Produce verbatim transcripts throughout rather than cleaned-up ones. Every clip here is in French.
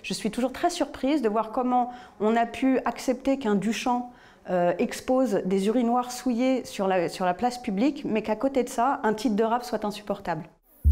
Je suis toujours très surprise de voir comment on a pu accepter qu'un Duchamp euh, expose des urinoirs souillés sur la, sur la place publique, mais qu'à côté de ça, un titre de rap soit insupportable.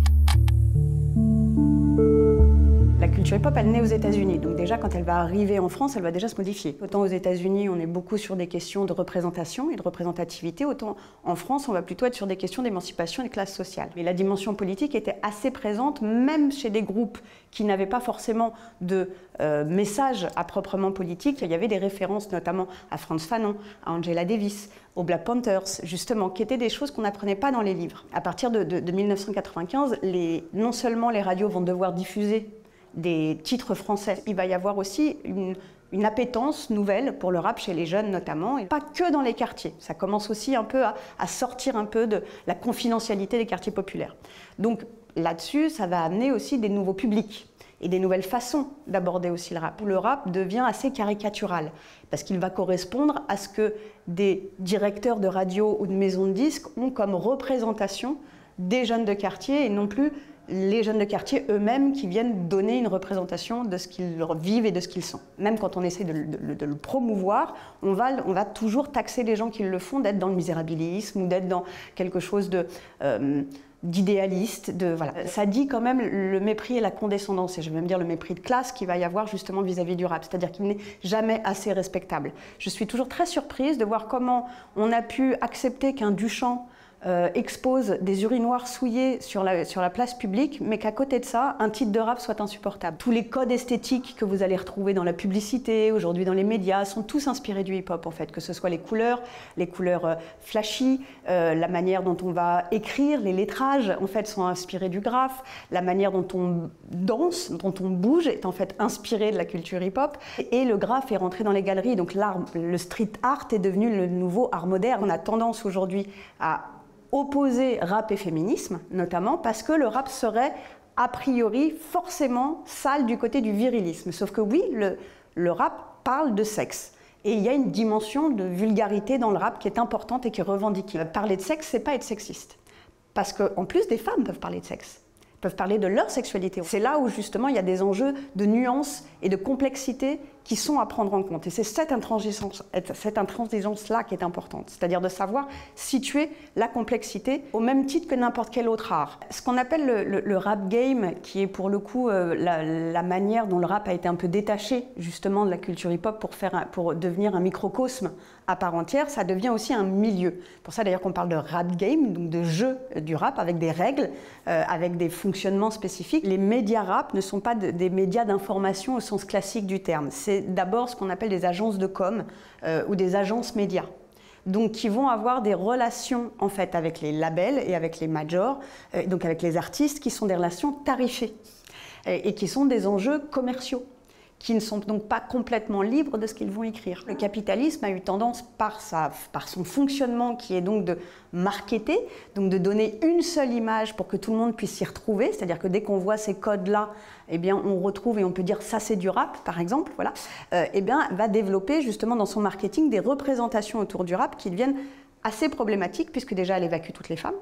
La culture hip-hop, elle naît aux États-Unis, donc déjà quand elle va arriver en France, elle va déjà se modifier. Autant aux États-Unis, on est beaucoup sur des questions de représentation et de représentativité, autant en France, on va plutôt être sur des questions d'émancipation et de classe sociale. Mais la dimension politique était assez présente, même chez des groupes qui n'avaient pas forcément de euh, message à proprement politique. Il y avait des références notamment à Frantz Fanon, à Angela Davis, aux Black Panthers, justement, qui étaient des choses qu'on n'apprenait pas dans les livres. À partir de, de, de mille neuf cent quatre-vingt-quinze, les, non seulement les radios vont devoir diffuser des titres français, il va y avoir aussi une, une appétence nouvelle pour le rap chez les jeunes notamment, et pas que dans les quartiers. Ça commence aussi un peu à, à sortir un peu de la confidentialité des quartiers populaires. Donc là-dessus, ça va amener aussi des nouveaux publics et des nouvelles façons d'aborder aussi le rap. Le rap devient assez caricatural, parce qu'il va correspondre à ce que des directeurs de radio ou de maisons de disques ont comme représentation des jeunes de quartier et non plus les jeunes de quartier eux-mêmes qui viennent donner une représentation de ce qu'ils vivent et de ce qu'ils sont. Même quand on essaie de, de, de le promouvoir, on va, on va toujours taxer les gens qui le font d'être dans le misérabilisme ou d'être dans quelque chose de... Euh, d'idéaliste, de voilà. Ça dit quand même le mépris et la condescendance, et je vais même dire le mépris de classe qu'il va y avoir justement vis-à-vis du rap, c'est-à-dire qu'il n'est jamais assez respectable. Je suis toujours très surprise de voir comment on a pu accepter qu'un Duchamp Euh, expose des urinoirs souillés sur la, sur la place publique, mais qu'à côté de ça, un titre de rap soit insupportable. Tous les codes esthétiques que vous allez retrouver dans la publicité, aujourd'hui dans les médias, sont tous inspirés du hip-hop en fait, que ce soit les couleurs, les couleurs euh, flashy, euh, la manière dont on va écrire, les lettrages en fait sont inspirés du graphe, la manière dont on danse, dont on bouge est en fait inspirée de la culture hip-hop, et le graphe est rentré dans les galeries, donc l'art, le street art est devenu le nouveau art moderne. On a tendance aujourd'hui à opposer rap et féminisme, notamment parce que le rap serait a priori forcément sale du côté du virilisme. Sauf que oui, le, le rap parle de sexe. Et il y a une dimension de vulgarité dans le rap qui est importante et qui est revendiquée. Parler de sexe, c'est pas être sexiste. Parce qu'en plus, des femmes peuvent parler de sexe, peuvent parler de leur sexualité. C'est là où justement il y a des enjeux de nuances et de complexité qui sont à prendre en compte. Et c'est cette intransigeance, cette intransigeance-là qui est importante, c'est-à-dire de savoir situer la complexité au même titre que n'importe quel autre art. Ce qu'on appelle le, le, le rap game, qui est pour le coup euh, la, la manière dont le rap a été un peu détaché justement de la culture hip-hop pour, faire un, pour devenir un microcosme à part entière, ça devient aussi un milieu. Pour ça d'ailleurs qu'on parle de rap game, donc de jeu du rap avec des règles, euh, avec des fonctionnements spécifiques. Les médias rap ne sont pas de, des médias d'information au sens classique du terme. C'est d'abord ce qu'on appelle des agences de com euh, ou des agences médias. Donc qui vont avoir des relations en fait avec les labels et avec les majors, euh, donc avec les artistes, qui sont des relations tarifées et, et qui sont des enjeux commerciaux, qui ne sont donc pas complètement libres de ce qu'ils vont écrire. Le capitalisme a eu tendance, par, sa, par son fonctionnement qui est donc de marketer, donc de donner une seule image pour que tout le monde puisse s'y retrouver, c'est-à-dire que dès qu'on voit ces codes-là, eh bien on retrouve et on peut dire ça c'est du rap par exemple, voilà, euh, eh bien va développer justement dans son marketing des représentations autour du rap qui deviennent assez problématiques puisque déjà elle évacue toutes les femmes.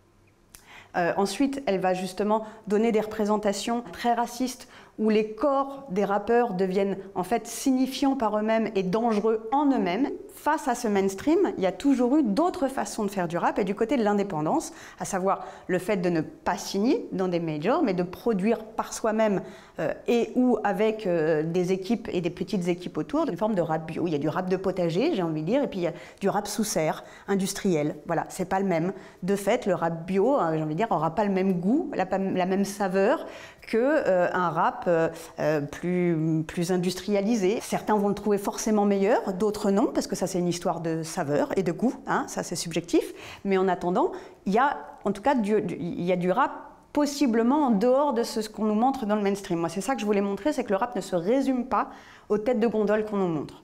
Euh, ensuite, elle va justement donner des représentations très racistes où les corps des rappeurs deviennent en fait signifiants par eux-mêmes et dangereux en eux-mêmes. Face à ce mainstream, il y a toujours eu d'autres façons de faire du rap et du côté de l'indépendance, à savoir le fait de ne pas signer dans des majors, mais de produire par soi-même euh, et ou avec euh, des équipes et des petites équipes autour, une forme de rap bio. Il y a du rap de potager, j'ai envie de dire, et puis il y a du rap sous serre, industriel. Voilà, c'est pas le même. De fait, le rap bio, j'ai envie de dire, n'aura pas le même goût, la, la même saveur qu'un euh, rap euh, euh, plus, plus industrialisé. Certains vont le trouver forcément meilleur, d'autres non, parce que ça c'est une histoire de saveur et de goût, hein, ça c'est subjectif. Mais en attendant, il y a en tout cas du, du, il y a du rap possiblement en dehors de ce, ce qu'on nous montre dans le mainstream. Moi c'est ça que je voulais montrer, c'est que le rap ne se résume pas aux têtes de gondole qu'on nous montre.